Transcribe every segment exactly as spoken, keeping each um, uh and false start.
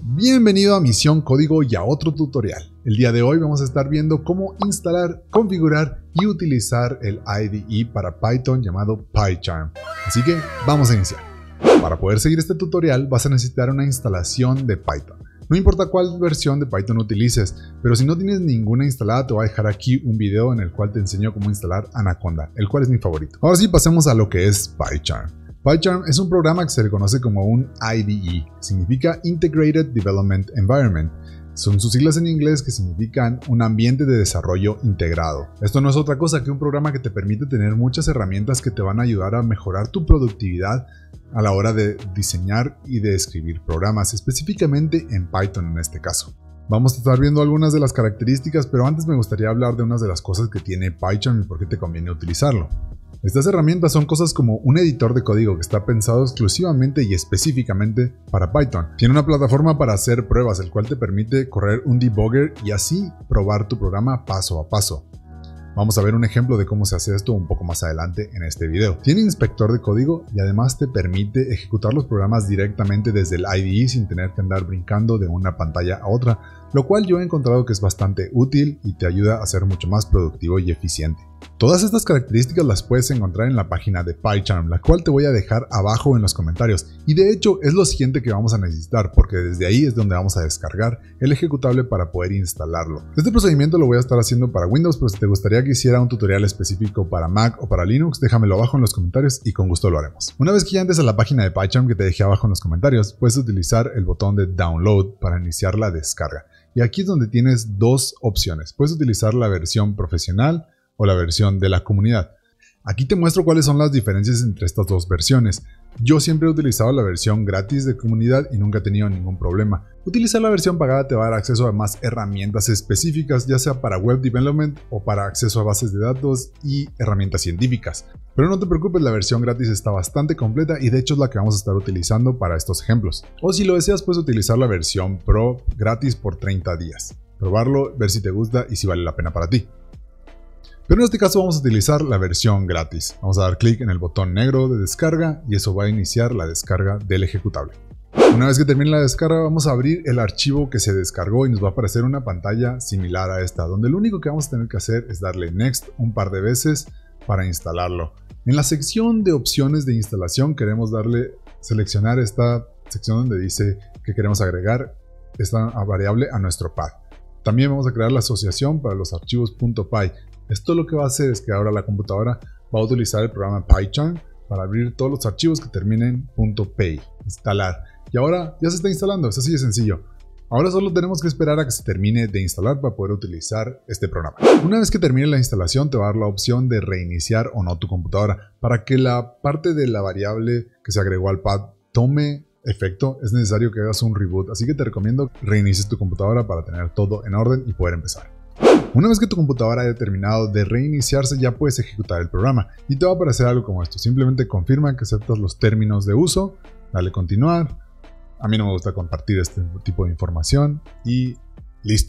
Bienvenido a Misión Código y a otro tutorial. El día de hoy vamos a estar viendo cómo instalar, configurar y utilizar el I D E para Python llamado PyCharm. Así que vamos a iniciar. Para poder seguir este tutorial vas a necesitar una instalación de Python. No importa cuál versión de Python utilices, pero si no tienes ninguna instalada te voy a dejar aquí un video en el cual te enseño cómo instalar Anaconda, el cual es mi favorito. Ahora sí, pasemos a lo que es PyCharm. PyCharm es un programa que se le conoce como un I D E, significa Integrated Development Environment. Son sus siglas en inglés que significan un ambiente de desarrollo integrado. Esto no es otra cosa que un programa que te permite tener muchas herramientas que te van a ayudar a mejorar tu productividad a la hora de diseñar y de escribir programas, específicamente en Python en este caso. Vamos a estar viendo algunas de las características, pero antes me gustaría hablar de unas de las cosas que tiene PyCharm y por qué te conviene utilizarlo. Estas herramientas son cosas como un editor de código que está pensado exclusivamente y específicamente para Python. Tiene una plataforma para hacer pruebas, el cual te permite correr un debugger y así probar tu programa paso a paso. Vamos a ver un ejemplo de cómo se hace esto un poco más adelante en este video. Tiene inspector de código y además te permite ejecutar los programas directamente desde el I D E sin tener que andar brincando de una pantalla a otra, lo cual yo he encontrado que es bastante útil y te ayuda a ser mucho más productivo y eficiente. Todas estas características las puedes encontrar en la página de PyCharm, la cual te voy a dejar abajo en los comentarios, y de hecho es lo siguiente que vamos a necesitar porque desde ahí es donde vamos a descargar el ejecutable para poder instalarlo. Este procedimiento lo voy a estar haciendo para Windows, pero si te gustaría que hiciera un tutorial específico para Mac o para Linux, déjamelo abajo en los comentarios y con gusto lo haremos. Una vez que ya entres a la página de PyCharm que te dejé abajo en los comentarios, puedes utilizar el botón de Download para iniciar la descarga. Y aquí es donde tienes dos opciones. Puedes utilizar la versión profesional o la versión de la comunidad. Aquí te muestro cuáles son las diferencias entre estas dos versiones. Yo siempre he utilizado la versión gratis de comunidad y nunca he tenido ningún problema. Utilizar la versión pagada te va a dar acceso a más herramientas específicas, ya sea para web development o para acceso a bases de datos y herramientas científicas. Pero no te preocupes, la versión gratis está bastante completa y de hecho es la que vamos a estar utilizando para estos ejemplos. O si lo deseas, puedes utilizar la versión Pro gratis por treinta días. Probarlo, ver si te gusta y si vale la pena para ti. Pero en este caso vamos a utilizar la versión gratis. Vamos a dar clic en el botón negro de descarga y eso va a iniciar la descarga del ejecutable. Una vez que termine la descarga vamos a abrir el archivo que se descargó y nos va a aparecer una pantalla similar a esta, donde lo único que vamos a tener que hacer es darle Next un par de veces para instalarlo. En la sección de opciones de instalación queremos darle, seleccionar esta sección donde dice que queremos agregar esta variable a nuestro path. También vamos a crear la asociación para los archivos .py. Esto lo que va a hacer es que ahora la computadora va a utilizar el programa PyCharm para abrir todos los archivos que terminen .py, instalar. Y ahora ya se está instalando, es así de sencillo. Ahora solo tenemos que esperar a que se termine de instalar para poder utilizar este programa. Una vez que termine la instalación te va a dar la opción de reiniciar o no tu computadora. Para que la parte de la variable que se agregó al path tome efecto es necesario que hagas un reboot, así que te recomiendo que reinicies tu computadora para tener todo en orden y poder empezar. Una vez que tu computadora haya terminado de reiniciarse ya puedes ejecutar el programa y te va a aparecer algo como esto. Simplemente confirma que aceptas los términos de uso, dale continuar. A mí no me gusta compartir este tipo de información y listo.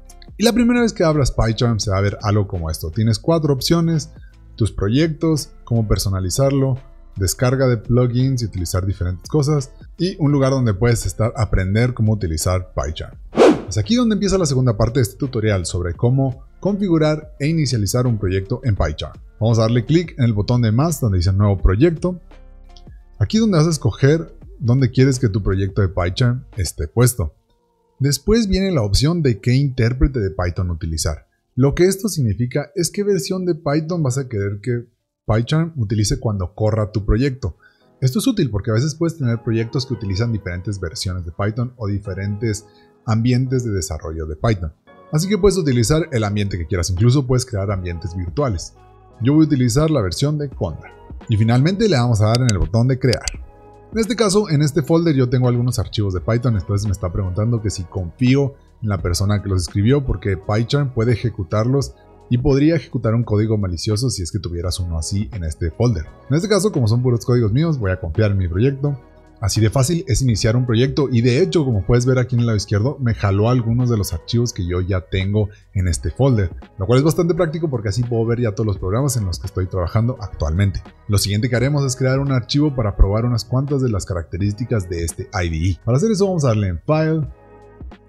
Y la primera vez que abras PyCharm se va a ver algo como esto. Tienes cuatro opciones, tus proyectos, cómo personalizarlo, descarga de plugins y utilizar diferentes cosas y un lugar donde puedes estar aprender cómo utilizar PyCharm. Es aquí donde empieza la segunda parte de este tutorial sobre cómo configurar e inicializar un proyecto en PyCharm. Vamos a darle clic en el botón de más donde dice nuevo proyecto. Aquí es donde vas a escoger dónde quieres que tu proyecto de PyCharm esté puesto. Después viene la opción de qué intérprete de Python utilizar. Lo que esto significa es qué versión de Python vas a querer que PyCharm utilice cuando corra tu proyecto. Esto es útil porque a veces puedes tener proyectos que utilizan diferentes versiones de Python o diferentes ambientes de desarrollo de Python. Así que puedes utilizar el ambiente que quieras, incluso puedes crear ambientes virtuales. Yo voy a utilizar la versión de Conda. Y finalmente le vamos a dar en el botón de crear. En este caso, en este folder yo tengo algunos archivos de Python, entonces me está preguntando que si confío en la persona que los escribió porque PyCharm puede ejecutarlos y podría ejecutar un código malicioso si es que tuvieras uno así en este folder. En este caso, como son puros códigos míos, voy a confiar en mi proyecto. Así de fácil es iniciar un proyecto y de hecho, como puedes ver aquí en el lado izquierdo, me jaló algunos de los archivos que yo ya tengo en este folder, lo cual es bastante práctico porque así puedo ver ya todos los programas en los que estoy trabajando actualmente. Lo siguiente que haremos es crear un archivo para probar unas cuantas de las características de este I D E. Para hacer eso vamos a darle en File,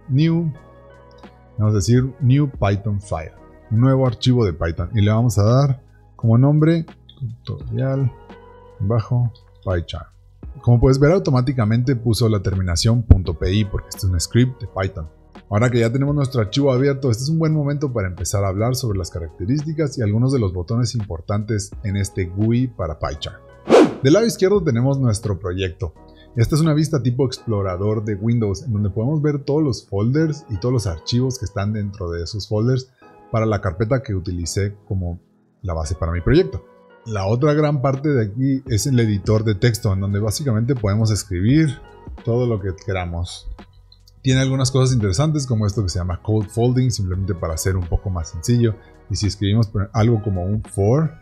new, vamos a decir new Python file, un nuevo archivo de Python, y le vamos a dar como nombre tutorial bajo PyCharm. Como puedes ver, automáticamente puso la terminación .py porque este es un script de Python. Ahora que ya tenemos nuestro archivo abierto, este es un buen momento para empezar a hablar sobre las características y algunos de los botones importantes en este G U I para PyCharm. Del lado izquierdo tenemos nuestro proyecto. Esta es una vista tipo explorador de Windows, en donde podemos ver todos los folders y todos los archivos que están dentro de esos folders para la carpeta que utilicé como la base para mi proyecto. La otra gran parte de aquí es el editor de texto, en donde básicamente podemos escribir todo lo que queramos. Tiene algunas cosas interesantes como esto que se llama code folding, simplemente para hacer un poco más sencillo. Y si escribimos algo como un for,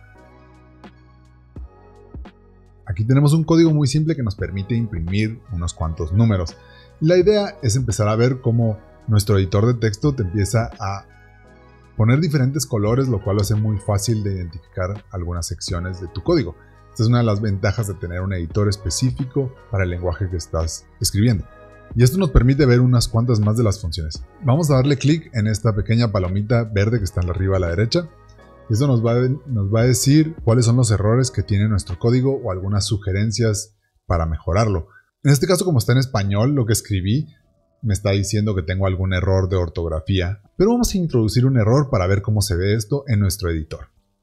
aquí tenemos un código muy simple que nos permite imprimir unos cuantos números. La idea es empezar a ver cómo nuestro editor de texto te empieza a poner diferentes colores, lo cual lo hace muy fácil de identificar algunas secciones de tu código. Esta es una de las ventajas de tener un editor específico para el lenguaje que estás escribiendo. Y esto nos permite ver unas cuantas más de las funciones. Vamos a darle clic en esta pequeña palomita verde que está en arriba a la derecha. Esto nos va, a, nos va a decir cuáles son los errores que tiene nuestro código o algunas sugerencias para mejorarlo. En este caso, como está en español, lo que escribí me está diciendo que tengo algún error de ortografía, pero vamos a introducir un error para ver cómo se ve esto en nuestro editor.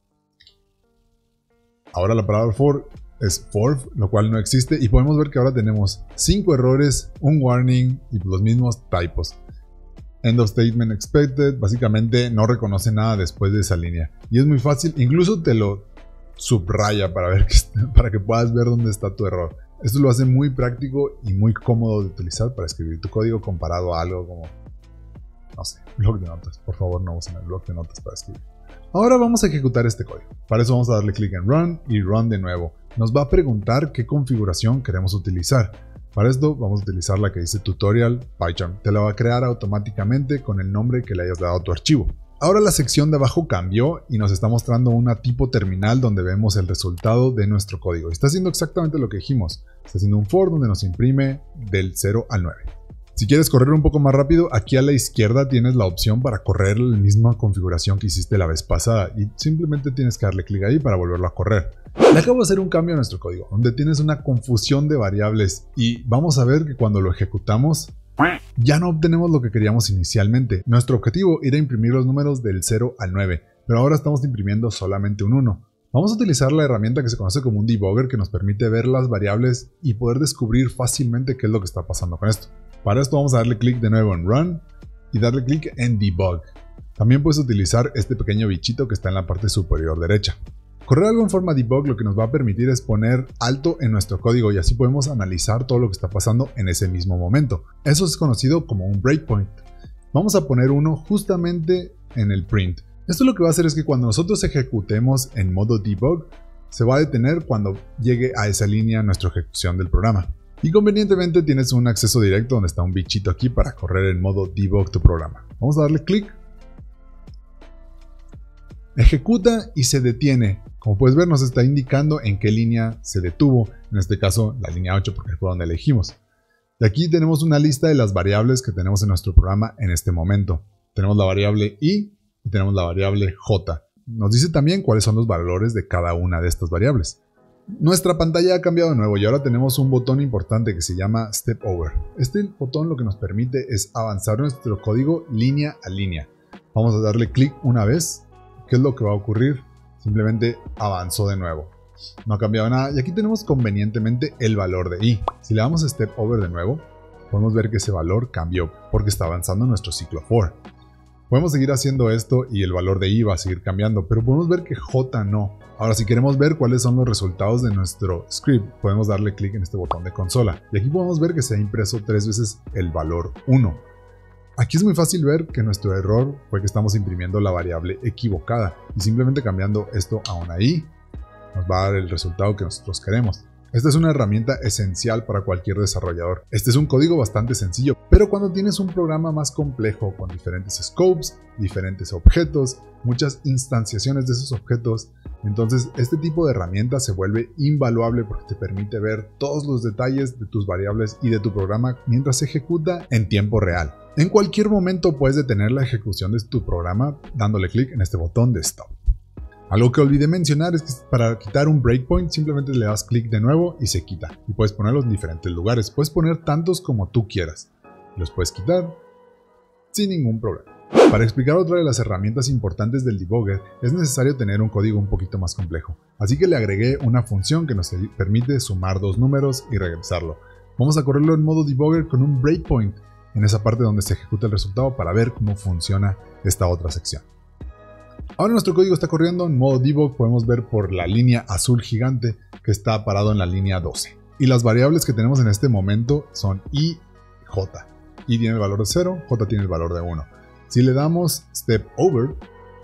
Ahora la palabra for es for, lo cual no existe, y podemos ver que ahora tenemos cinco errores, un warning y los mismos typos. End of statement expected, básicamente no reconoce nada después de esa línea. Y es muy fácil, incluso te lo subraya para, ver que, para que puedas ver dónde está tu error. Esto lo hace muy práctico y muy cómodo de utilizar para escribir tu código comparado a algo como, no sé, bloc de notas. Por favor, no usen el bloc de notas para escribir. Ahora vamos a ejecutar este código. Para eso vamos a darle clic en Run y Run de nuevo. Nos va a preguntar qué configuración queremos utilizar. Para esto vamos a utilizar la que dice Tutorial PyCharm. Te la va a crear automáticamente con el nombre que le hayas dado a tu archivo. Ahora la sección de abajo cambió y nos está mostrando una tipo terminal donde vemos el resultado de nuestro código. Está haciendo exactamente lo que dijimos. Está haciendo un for donde nos imprime del cero al nueve. Si quieres correr un poco más rápido, aquí a la izquierda tienes la opción para correr la misma configuración que hiciste la vez pasada y simplemente tienes que darle clic ahí para volverlo a correr. Le acabo de hacer un cambio a nuestro código, donde tienes una confusión de variables y vamos a ver que cuando lo ejecutamos ya no obtenemos lo que queríamos inicialmente. Nuestro objetivo era imprimir los números del cero al nueve, pero ahora estamos imprimiendo solamente un uno. Vamos a utilizar la herramienta que se conoce como un debugger, que nos permite ver las variables y poder descubrir fácilmente qué es lo que está pasando con esto. Para esto vamos a darle clic de nuevo en Run y darle clic en Debug. También puedes utilizar este pequeño bichito que está en la parte superior derecha. Correr algo en forma debug lo que nos va a permitir es poner alto en nuestro código y así podemos analizar todo lo que está pasando en ese mismo momento. Eso es conocido como un breakpoint. Vamos a poner uno justamente en el print. Esto lo que va a hacer es que cuando nosotros ejecutemos en modo debug, se va a detener cuando llegue a esa línea nuestra ejecución del programa. Y convenientemente tienes un acceso directo donde está un bichito aquí para correr en modo debug tu programa. Vamos a darle clic. Ejecuta y se detiene. Como puedes ver, nos está indicando en qué línea se detuvo. En este caso, la línea ocho, porque fue donde elegimos. De aquí tenemos una lista de las variables que tenemos en nuestro programa en este momento. Tenemos la variable i y tenemos la variable j. Nos dice también cuáles son los valores de cada una de estas variables. Nuestra pantalla ha cambiado de nuevo y ahora tenemos un botón importante que se llama Step Over. Este botón lo que nos permite es avanzar nuestro código línea a línea. Vamos a darle clic una vez. ¿Qué es lo que va a ocurrir? Simplemente avanzó de nuevo. No ha cambiado nada y aquí tenemos convenientemente el valor de i. Si le damos Step Over de nuevo, podemos ver que ese valor cambió porque está avanzando nuestro ciclo for. Podemos seguir haciendo esto y el valor de i va a seguir cambiando, pero podemos ver que j no. Ahora, si queremos ver cuáles son los resultados de nuestro script, podemos darle clic en este botón de consola. Y aquí podemos ver que se ha impreso tres veces el valor uno. Aquí es muy fácil ver que nuestro error fue que estamos imprimiendo la variable equivocada y simplemente cambiando esto a una i nos va a dar el resultado que nosotros queremos. Esta es una herramienta esencial para cualquier desarrollador. Este es un código bastante sencillo, pero cuando tienes un programa más complejo con diferentes scopes, diferentes objetos, muchas instanciaciones de esos objetos, entonces este tipo de herramienta se vuelve invaluable porque te permite ver todos los detalles de tus variables y de tu programa mientras se ejecuta en tiempo real. En cualquier momento puedes detener la ejecución de tu programa dándole clic en este botón de Stop. Algo que olvidé mencionar es que para quitar un breakpoint simplemente le das clic de nuevo y se quita. Y puedes ponerlo en diferentes lugares. Puedes poner tantos como tú quieras. Los puedes quitar sin ningún problema. Para explicar otra de las herramientas importantes del debugger es necesario tener un código un poquito más complejo. Así que le agregué una función que nos permite sumar dos números y regresarlo. Vamos a correrlo en modo debugger con un breakpoint en esa parte donde se ejecuta el resultado para ver cómo funciona esta otra sección. Ahora nuestro código está corriendo en modo debug, podemos ver por la línea azul gigante que está parado en la línea doce. Y las variables que tenemos en este momento son i y j. i tiene el valor de cero, j tiene el valor de uno. Si le damos step over,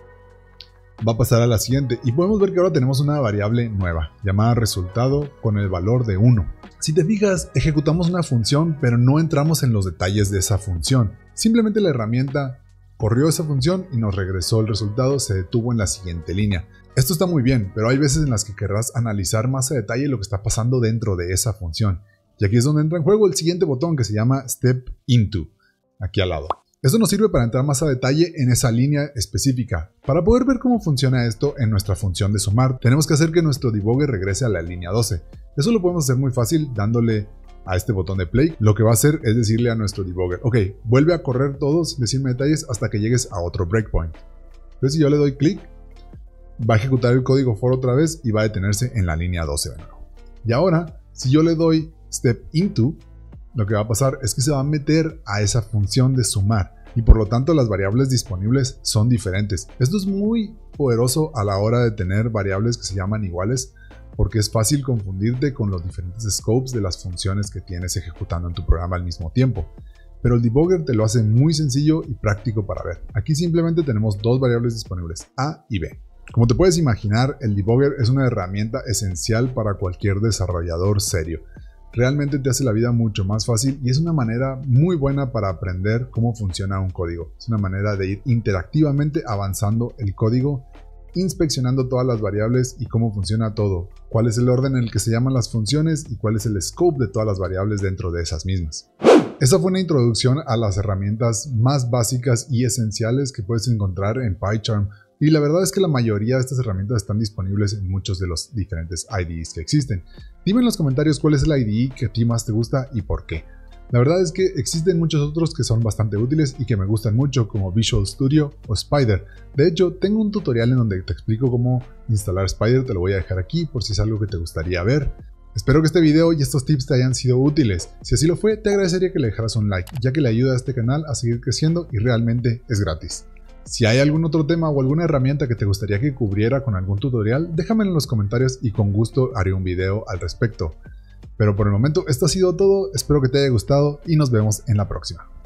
va a pasar a la siguiente y podemos ver que ahora tenemos una variable nueva llamada resultado con el valor de uno. Si te fijas, ejecutamos una función pero no entramos en los detalles de esa función. Simplemente la herramienta corrió esa función y nos regresó el resultado, se detuvo en la siguiente línea. Esto está muy bien, pero hay veces en las que querrás analizar más a detalle lo que está pasando dentro de esa función. Y aquí es donde entra en juego el siguiente botón que se llama Step Into, aquí al lado. Esto nos sirve para entrar más a detalle en esa línea específica. Para poder ver cómo funciona esto en nuestra función de sumar, tenemos que hacer que nuestro debugger regrese a la línea doce. Eso lo podemos hacer muy fácil dándole a este botón de play. Lo que va a hacer es decirle a nuestro debugger, ok, vuelve a correr todo sin decirme detalles hasta que llegues a otro breakpoint. Entonces si yo le doy clic, va a ejecutar el código for otra vez y va a detenerse en la línea doce de nuevo. Y ahora, si yo le doy step into, lo que va a pasar es que se va a meter a esa función de sumar y por lo tanto las variables disponibles son diferentes. Esto es muy poderoso a la hora de tener variables que se llaman iguales, porque es fácil confundirte con los diferentes scopes de las funciones que tienes ejecutando en tu programa al mismo tiempo. Pero el debugger te lo hace muy sencillo y práctico para ver. Aquí simplemente tenemos dos variables disponibles, A y B. Como te puedes imaginar, el debugger es una herramienta esencial para cualquier desarrollador serio. Realmente te hace la vida mucho más fácil y es una manera muy buena para aprender cómo funciona un código. Es una manera de ir interactivamente avanzando el código, inspeccionando todas las variables y cómo funciona todo, cuál es el orden en el que se llaman las funciones y cuál es el scope de todas las variables dentro de esas mismas. Esta fue una introducción a las herramientas más básicas y esenciales que puedes encontrar en PyCharm, y la verdad es que la mayoría de estas herramientas están disponibles en muchos de los diferentes I D Es que existen. Dime en los comentarios cuál es el I D E que a ti más te gusta y por qué. La verdad es que existen muchos otros que son bastante útiles y que me gustan mucho, como Visual Studio o Spider. De hecho, tengo un tutorial en donde te explico cómo instalar Spider, te lo voy a dejar aquí por si es algo que te gustaría ver. Espero que este video y estos tips te hayan sido útiles. Si así lo fue, te agradecería que le dejaras un like, ya que le ayuda a este canal a seguir creciendo y realmente es gratis. Si hay algún otro tema o alguna herramienta que te gustaría que cubriera con algún tutorial, déjamelo en los comentarios y con gusto haré un video al respecto. Pero por el momento esto ha sido todo, espero que te haya gustado y nos vemos en la próxima.